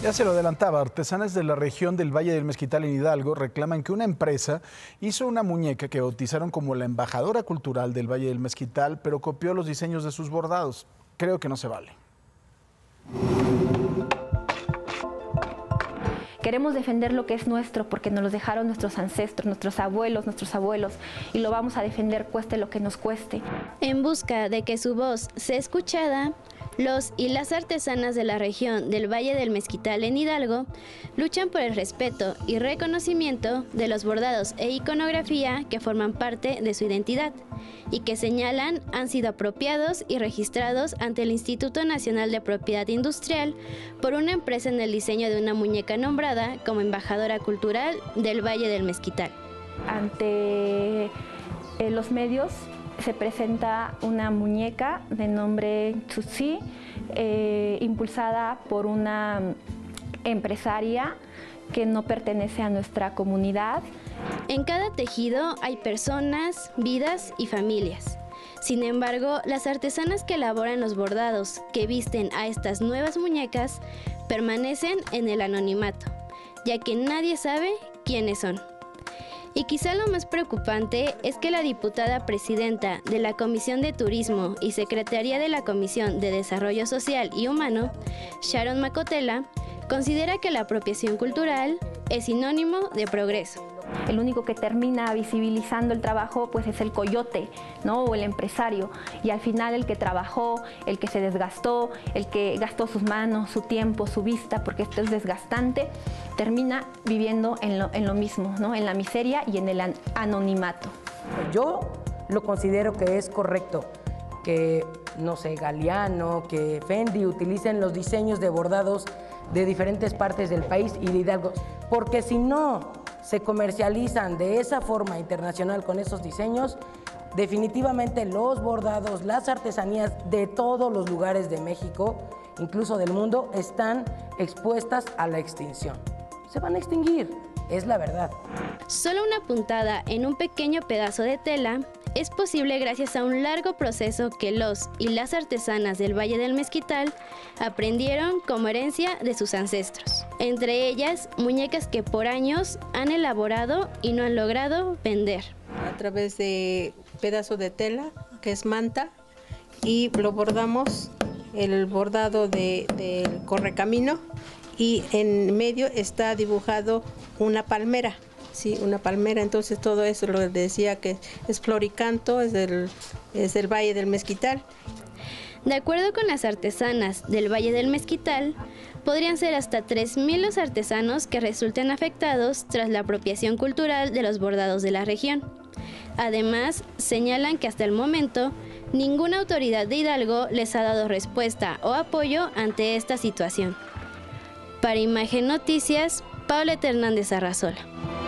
Ya se lo adelantaba, artesanas de la región del Valle del Mezquital en Hidalgo reclaman que una empresa hizo una muñeca que bautizaron como la embajadora cultural del Valle del Mezquital, pero copió los diseños de sus bordados. Creo que no se vale. Queremos defender lo que es nuestro porque nos lo dejaron nuestros ancestros, nuestros abuelos, y lo vamos a defender cueste lo que nos cueste. En busca de que su voz sea escuchada, los y las artesanas de la región del Valle del Mezquital en Hidalgo luchan por el respeto y reconocimiento de los bordados e iconografía que forman parte de su identidad y que señalan han sido apropiados y registrados ante el Instituto Nacional de Propiedad Industrial por una empresa en el diseño de una muñeca nombrada como embajadora cultural del Valle del Mezquital. Ante los medios se presenta una muñeca de nombre Tutsi, impulsada por una empresaria que no pertenece a nuestra comunidad. En cada tejido hay personas, vidas y familias. Sin embargo, las artesanas que elaboran los bordados que visten a estas nuevas muñecas permanecen en el anonimato, ya que nadie sabe quiénes son. Y quizá lo más preocupante es que la diputada presidenta de la Comisión de Turismo y secretaria de la Comisión de Desarrollo Social y Humano, Sharon Macotela, considera que la apropiación cultural es sinónimo de progreso. El único que termina visibilizando el trabajo pues es el coyote, ¿no? O el empresario. Y al final el que trabajó, el que se desgastó, el que gastó sus manos, su tiempo, su vista, porque esto es desgastante, termina viviendo en lo mismo, ¿no? En la miseria y en el anonimato. Yo lo considero que es correcto que, no sé, Galeano, que Fendi utilicen los diseños de bordados de diferentes partes del país y de Hidalgo, porque si no se comercializan de esa forma internacional con esos diseños, definitivamente los bordados, las artesanías de todos los lugares de México, incluso del mundo, están expuestas a la extinción. Se van a extinguir, es la verdad. Solo una puntada en un pequeño pedazo de tela es posible gracias a un largo proceso que los y las artesanas del Valle del Mezquital aprendieron como herencia de sus ancestros. Entre ellas, muñecas que por años han elaborado y no han logrado vender. A través de pedazo de tela, que es manta, y lo bordamos, el bordado del correcamino, y en medio está dibujado una palmera. Sí, una palmera, entonces todo eso lo decía que es floricanto, es del Valle del Mezquital. De acuerdo con las artesanas del Valle del Mezquital, podrían ser hasta 3,000 los artesanos que resulten afectados tras la apropiación cultural de los bordados de la región. Además, señalan que hasta el momento ninguna autoridad de Hidalgo les ha dado respuesta o apoyo ante esta situación. Para Imagen Noticias, Pauleta Hernández Arrazola.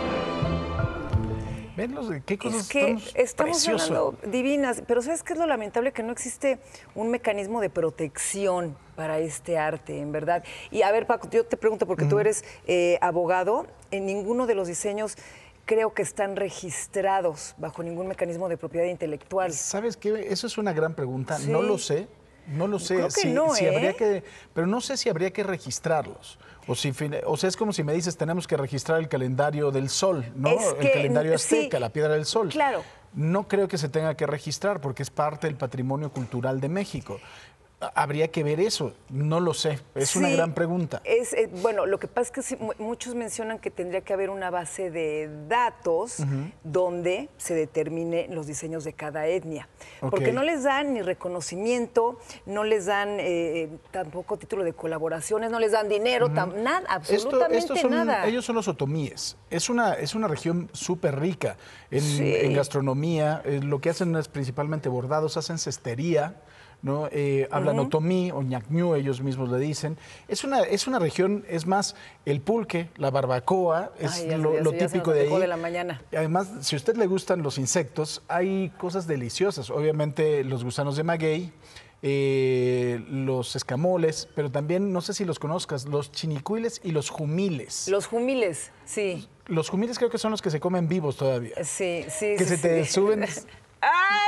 ¿Ven qué cosas es que estamos precioso? hablando divinas, pero ¿sabes qué es lo lamentable? Que no existe un mecanismo de protección para este arte, en verdad. Y a ver, Paco, yo te pregunto, porque tú eres abogado, en ninguno de los diseños creo que están registrados bajo ningún mecanismo de propiedad intelectual. ¿Sabes qué? Eso es una gran pregunta. Sí. No lo sé. No lo sé, Creo que no, habría que, pero no sé si habría que registrarlos. O sea, es como si me dices, tenemos que registrar el calendario del sol, ¿no? El calendario azteca, sí, la piedra del sol. Claro. No creo que se tenga que registrar porque es parte del patrimonio cultural de México. Habría que ver eso, no lo sé, es una gran pregunta. Bueno, lo que pasa es que sí, muchos mencionan que tendría que haber una base de datos donde se determine los diseños de cada etnia, porque no les dan ni reconocimiento, no les dan tampoco título de colaboraciones, no les dan dinero, nada, absolutamente nada. Ellos son los otomíes, es una región súper rica en gastronomía, lo que hacen es principalmente bordados, hacen cestería, ¿no? Hablan otomí o ñacñú, ellos mismos le dicen. Es una región, es más, el pulque, la barbacoa, es lo típico de ahí. De la mañana. Además, si a usted le gustan los insectos, hay cosas deliciosas. Obviamente, los gusanos de maguey, los escamoles, pero también, no sé si los conozcas, los chinicuiles y los jumiles. Los jumiles, sí. Los jumiles creo que son los que se comen vivos todavía. Sí. Que se te suben... ¡Ay!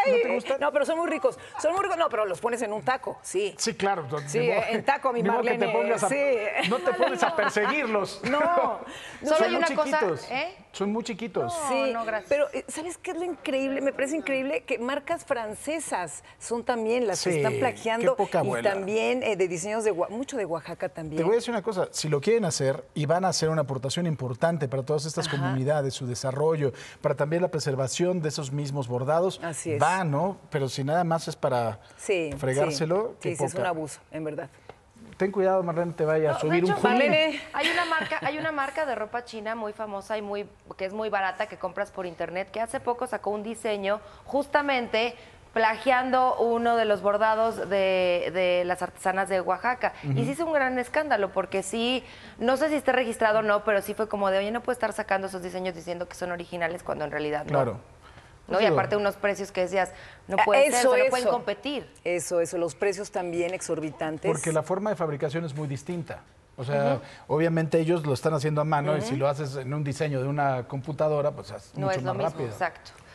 Ay, ¿No te gustan? no, pero son muy ricos. Son muy ricos. No, pero los pones en un taco, sí. Sí, claro. Sí, en taco, mi Ni modo que Marlene. te pongas Sí. No te pones a perseguirlos. No. Solo Son hay muy una cosa, chiquitos. ¿eh? Son muy chiquitos. Sí, no, gracias. pero ¿sabes qué es lo increíble? Me parece increíble que marcas francesas son también las que Sí, están plagiando. qué poca y abuela. también de diseños de mucho de Oaxaca también. Te voy a decir una cosa, si lo quieren hacer y van a hacer una aportación importante para todas estas comunidades, su desarrollo, para también la preservación de esos mismos bordados, Así es. va, ¿no? Pero si nada más es para Sí, fregárselo, sí, qué sí, es un poca. abuso, en verdad. Ten cuidado, Marlene, te vaya a No, subir de hecho, un jugo. Marlene. Hay una marca de ropa china muy famosa y que es muy barata, que compras por internet, que hace poco sacó un diseño justamente plagiando uno de los bordados de las artesanas de Oaxaca. Y sí hizo un gran escándalo, porque sí, no sé si esté registrado o no, pero sí fue como de, oye, no puede estar sacando esos diseños diciendo que son originales cuando en realidad no. Claro. ¿No? Pues Y digo, aparte unos precios que decías, no puede ser, o sea, no pueden competir. Eso, los precios también exorbitantes. Porque la forma de fabricación es muy distinta. O sea, obviamente ellos lo están haciendo a mano y si lo haces en un diseño de una computadora, pues es No mucho es lo más mismo, rápido. exacto.